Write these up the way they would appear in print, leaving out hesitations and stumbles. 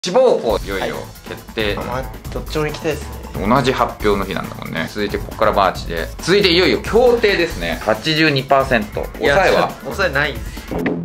志望校いよいよ決定、 まあどっちも行きたいですね。 同じ発表の日なんだもんね。続いてここからマーチで、続いていよいよ協定ですね。 82%。 抑えは抑えないです。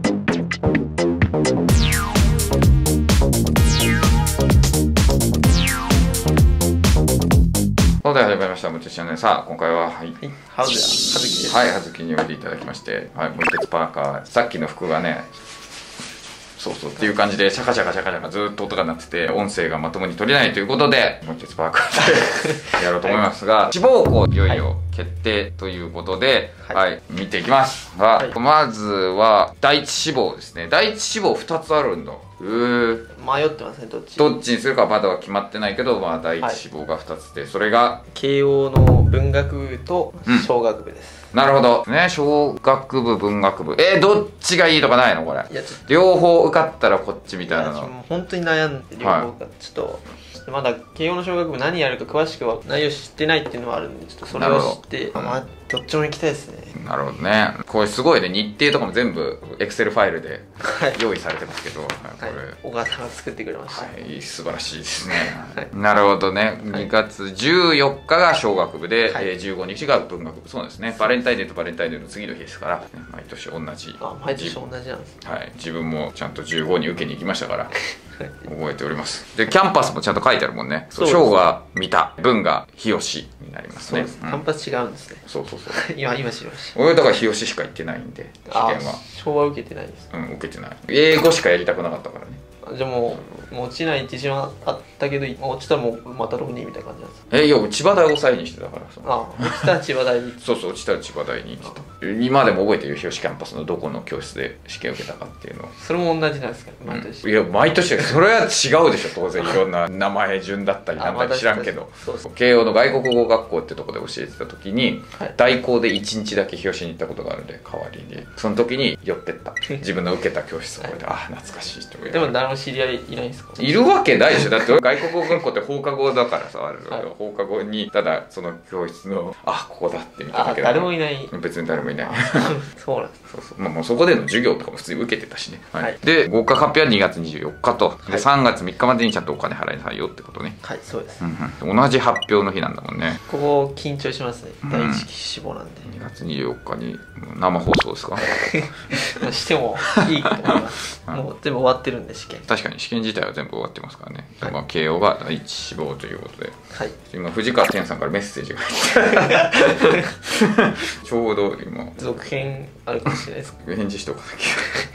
それでは始まりましたむちゃチャンネル。さあ今回ははずきです。 はい、葉月においでいただきまして、はい、無鉄パーカー、さっきの服がね、そうそうっていう感じでシャカシャカシャカシャカずっと音が鳴ってて、音声がまともに取れないということで無鉄パーカーでやろうと思いますが、志望校いよいよ決定ということで、はい、見ていきますが、まずは第一志望ですね。第一志望2つあるんだ。 迷ってますね。どっちにするかまだは決まってないけど、まあ第一志望が2つで、それが慶応の文学部と商学部です。 なるほどね。小学部文学部、どっちがいいとかないのこれ。 いや両方受かったらこっちみたいなの。 本当に悩んで両方がちょっと、まだ慶応の小学部何やるか詳しくは内容知ってないっていうのはあるんで、ちょっとそれを知って、まあどっちも行きたいですね。なるほどね。これすごいね。日程とかも全部エクセルファイルで用意されてますけど、これ小川さんが作ってくれました。 はい、素晴らしいですね。なるほどね。2月14日が小学部で、15日が文学部。そうですね。バレンタインデーとバレンタインデーの次の日ですから、毎年同じ。 毎年同じなんです。 はい、自分もちゃんと15に受けに行きましたから覚えております。でキャンパスもちゃんと書いてあるもんね。小が三田、文が日吉になりますね。 キャンパス違うんですね。 そう今知りました。 俺だから日吉しか行ってないんで、試験は昭和受けてないです。 受けてない。英語しかやりたくなかったからね。 じゃあもう落ちない自信はあったけど、落ちたらもうまた浪人みたいな感じなんですか。 いや千葉大を抑えにしてたからさ。 落ちたら千葉大にそう落ちたら千葉大に行ってた。今でも覚えてるよ。日吉キャンパスのどこの教室で試験受けたかっていうのを。 それも同じなんですか、毎年。 いや毎年それは違うでしょ当然。いろんな名前順だったりなんだり知らんけど、慶応の外国語学校ってとこで教えてた時に、代行で1日だけ日吉に行ったことがあるんで、代わりにその時に寄ってった自分の受けた教室を覚えて、懐かしい人がいる。 でも誰も知り合いいないんですか。 いるわけないでしょ。だって外国語学校って放課後だからさ、放課後にただその教室のここだって見ただけだ。 誰もいない。 別に誰もいない。 そうなんです。 もうそこでの授業とかも普通に受けてたしね。で合格発表は2月24日と、で3月3日までにちゃんとお金払いなさいよってことね。 はい、そうです。 同じ発表の日なんだもんね。 ここ緊張しますね。第一志望なんで。 2月24日に生放送ですか。 してもいいと思います。もう全部終わってるんで、試験。確かに試験自体は全部終わってますからね。慶応が第一志望ということで、今藤川天さんからメッセージが入ってちょうど今続編あるかもしれないですか。 返事しとかなき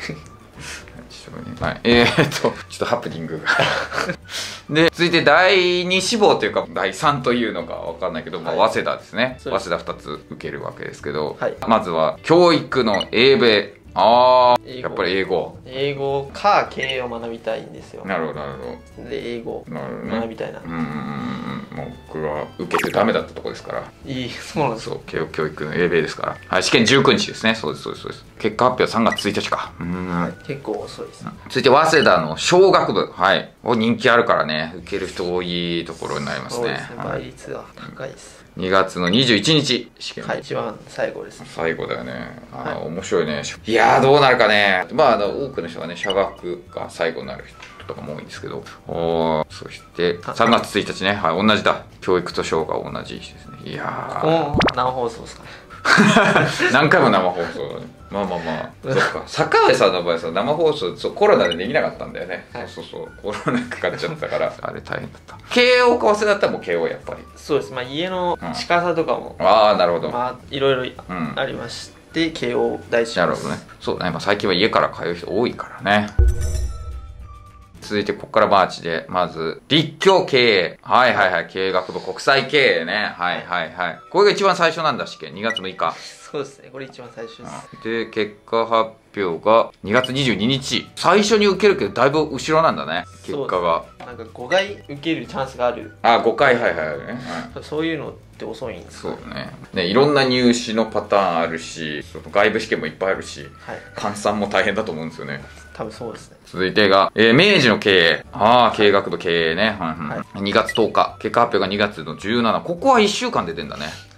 ゃちょっとハプニングがで続いて第2志望というか第3というのか分かんないけど、早稲田ですね。早稲田2つ受けるわけですけど、まずは教育の英米。やっぱり英語か慶応を学びたいんですよ。 なるほどで英語学びたいな。 僕は受けてダメだったとこですから。 そうなんです。 慶応教育の英米ですから。試験19日ですね。そうです。結果発表3月1日か。 結構遅いです。 続いて早稲田の小学部、人気あるからね、受ける人多いところになりますね。 そうですね。倍率は高いです。 2月の21日試験。 一番最後です。 最後だよね。面白いね。いやーどうなるかね。多くの人がね、社学が最後になる人とかも多いんですけど、そして3月1日ね、同じだ。教育と小が同じ日ですね。いやー生放送ですかね。 何回も生放送だね。そっか。坂上さんの場合さ、生放送コロナでできなかったんだよね。コロナかかっちゃったからあれ大変だった。慶応か早稲田だったらもう慶応やっぱり。 そうです。家の近さとかもなるほど。 いろいろありまして、慶応大志望です。 なるほどね。そうだね。最近は家から通う人多いからね。続いてここからマーチで、まず立教経営。経営学部国際経営ね。これが一番最初なんだ。試験2月6日。 そうですね。これ一番最初です。 で結果発表が2月22日。最初に受けるけどだいぶ後ろなんだね、結果が。 なんか5回受けるチャンスがある。 5回。 そういうのって遅いんですか。 そうね。いろんな入試のパターンあるし、外部試験もいっぱいあるし、換算も大変だと思うんですよね。 多分そうですね。 続いてが、明治の経営。経営学部経営ね。2月10日。結果発表が2月の17。ここは1週間で出てんだね。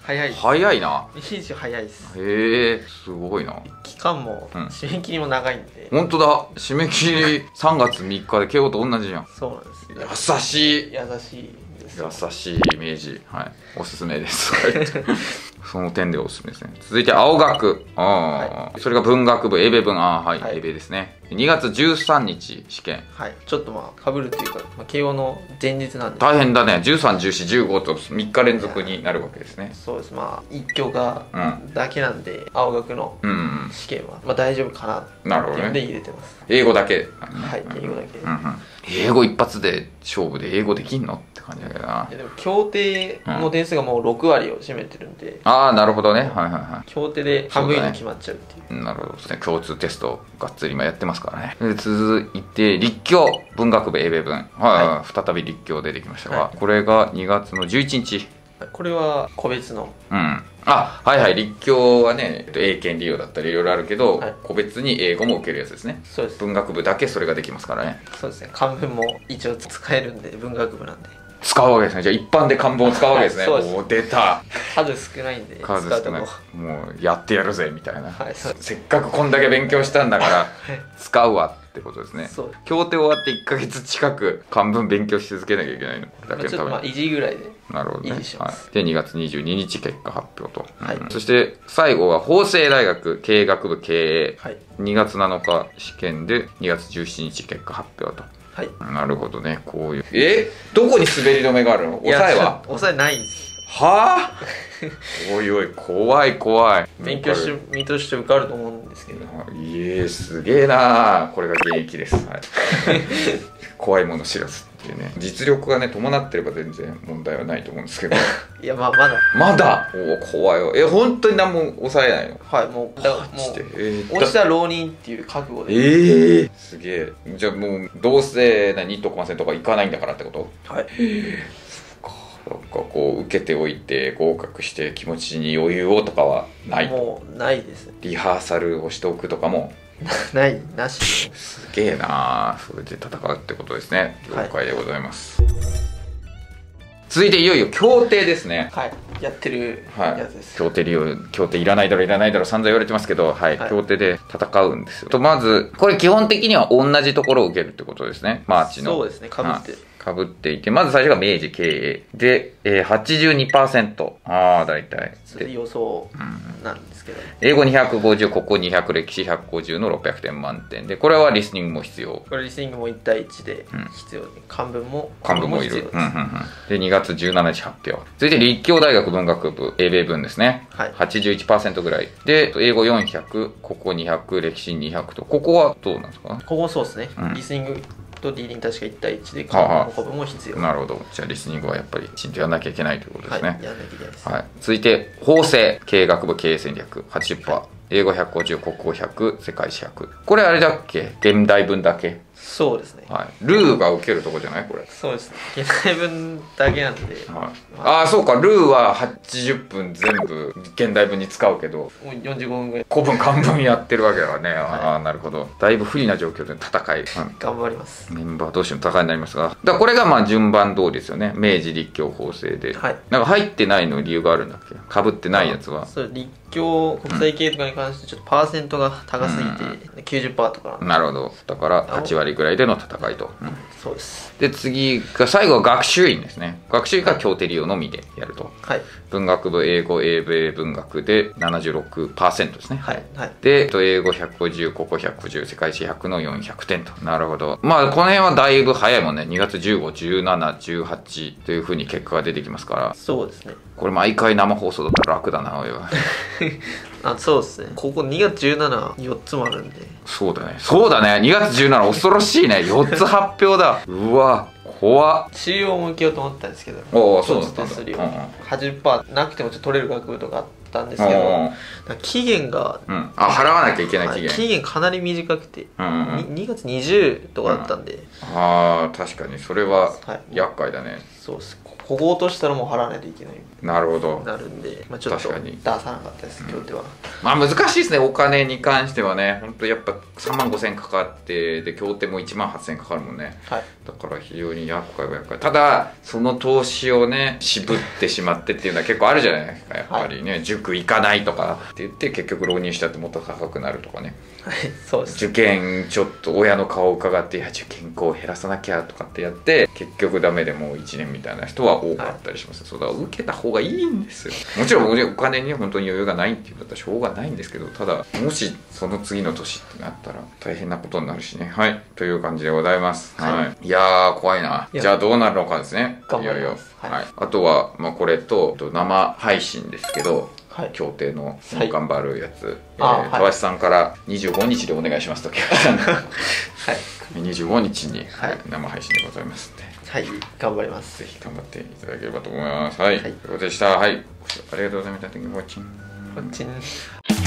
早いです。 早いな。 明治早いです。 へえ、すごいな。 期間も、締め切りも長いんで。 本当だ、締め切り3月3日で慶応と同じじゃん。 そうなんです。 優しい。 優しいです。 優しいイメージ。はい。おすすめです。その点でおすすめですね。続いて、青学。それが文学部、英米文。英米ですね。2月13日、試験。 はい。ちょっとかぶるっていうか、慶応の前日なんで。 大変だね。13、14、15と3日連続になるわけですね。 そうです。一教科だけなんで、青学の試験は、大丈夫かなっていうので入れてます。 英語だけ。 はい、英語だけ。 英語一発で勝負で英語できんのって感じだけどな。 でも協定の点数がもう6割を占めてるんで。 ああ、なるほどね。 協定で半分以上決まっちゃうっていう。 なるほどですね。共通テストがっつり今やってますからね。続いて、立教文学部英米文。再び立教出てきましたが、これが2月の11日。 これは個別の。 立教はね、英検利用だったりいろいろあるけど、個別に英語も受けるやつですね。 そうです。 文学部だけそれができますからね。 そうですね。漢文も一応使えるんで、文学部なんで。 使うわけですね。じゃあ一般で漢文を使うわけですね。おお、出た。 数少ないんで。 数少ない。もうやってやるぜみたいな。 はい、 せっかくこんだけ勉強したんだから使うわってことですね。協定終わって1ヶ月近く漢文勉強し続けなきゃいけないのだけのために。 維持ぐらいで。 なるほどね。で、2月22日結果発表と。そして最後は法政大学経営学部経営。2月7日試験で2月17日結果発表と。なるほどね。こういう。どこに滑り止めがあるの？抑えは？ 抑えないんです。 はあおいおい、怖い怖い。 勉強して見通して受かると思うんですけど。 すげえな。これが現役です。怖いもの知らずっていうね。実力がね伴ってれば全然問題はないと思うんですけど。 いや、まだおお、怖いわ。本当に何も抑えないの？ はい、もう落ちたら浪人っていう覚悟で。 すげえ。じゃあもうどうせ2とかとか行かないんだからってこと？ はい。 なんかこう受けておいて合格して気持ちに余裕をとかはない？ もうないです。 リハーサルをしておくとかもなし。 すげえな。それで戦うってことですね。了解でございます。続いていよいよ協定ですね。 やってるやつです。 協定いらないだろ散々言われてますけど、協定で戦うんですよ。まずこれ基本的には同じところを受けるってことですね。マーチの。 そうですね。 かぶっていて、まず最初が明治経営で、82%。大体。 予想なんですけど。 英語250、国語200、歴史150の600点満点で、これはリスニングも必要。 これリスニングも1対1で必要で、漢文もいる。で、2月17日発表。続いて立教大学文学部、英米文ですね。81% ぐらい。で、英語400、国語200、歴史200と、ここはどうなんですか？ ここそうですね。リスニングとリーディング確か1対1で漢文も古文も必要。 なるほど。じゃあリスニングはやっぱりきちんとやらなきゃいけないということですね。 やらなきゃいけないです。 続いて法政経営学部経営戦略 80%、英語150、国語100、世界史100。これあれだっけ？現代文だけ？ そうですね。 ルーが受けるとこじゃないこれ？ そうです。現代文だけなんで。 そうか。ルーは80分全部現代文に使うけど、 もう45分ぐらい古文漢文やってるわけだからね。なるほど。だいぶ不利な状況で戦い。 頑張ります。 メンバー同士の戦いになりますが、これが順番通りですよね。明治、立教、法政で。なんか入ってないの理由があるんだっけ？かぶってないやつは。 立教国際系とかに関してちょっとパーセントが高すぎて 90% とか。 なるほど。だから8割ぐらいでの戦いと。 そうです。 で、次が最後は学習院ですね。学習院が協定利用のみでやると。文学部英語英米文学で 76% ですね。で、英語150、国語150、世界史100の400点と。なるほど。この辺はだいぶ早いもんね。2月15、17、18というふうに結果が出てきますから。 そうですね。 これ毎回生放送だったら楽だな、おいは。 そうですね。ここ2月17、4つもあるんで。 そうだね。2月17、恐ろしいね。4つ発表だ。うわ、怖っ。 修了も受けようと思ったんですけど。 そうだったんだ。 80% なくてもちょっと取れる学部とかあったんですけど、期限が、 払わなきゃいけない期限。 期限かなり短くて、2月20とかだったんで。 確かにそれは厄介だね。 そうです。こごうとしたらもう払わないといけないなるほど。 なるんで、ちょっと確かに出さなかったです、協定は。 まあ難しいですね、お金に関してはね。本当やっぱ3万5千かかって、で、協定も1万8千かかるもんね。 はい。 だから非常に厄介は厄介。ただ、その投資をね、渋ってしまってっていうのは結構あるじゃないですか。やっぱりね、塾行かないとかって言って、結局浪人しちゃってもっと高くなるとかね。 はい、そうです。 受験ちょっと親の顔を伺って、いや受験校を減らさなきゃとかってやって結局ダメでもう1年みたいな人は多かったりします、そうだ受けた方がいいんですよ。もちろんお金に本当に余裕がないっていう方はしょうがないんですけど、ただもしその次の年ってなったら大変なことになるしね。はい、という感じでございます。はい、いやー怖いな。じゃあどうなるのかですね。 頑張ります。 はい、あとは、まあ、これと生配信ですけど、 はい、 協定の頑張るやつ、 たわしさんから25日でお願いしますと聞かれたんで、はい、25日に、 はい、 生配信でございますんで、 はい、頑張ります。 ぜひ頑張っていただければと思います。はい、ということでした。はい、ありがとうございました。 こっちに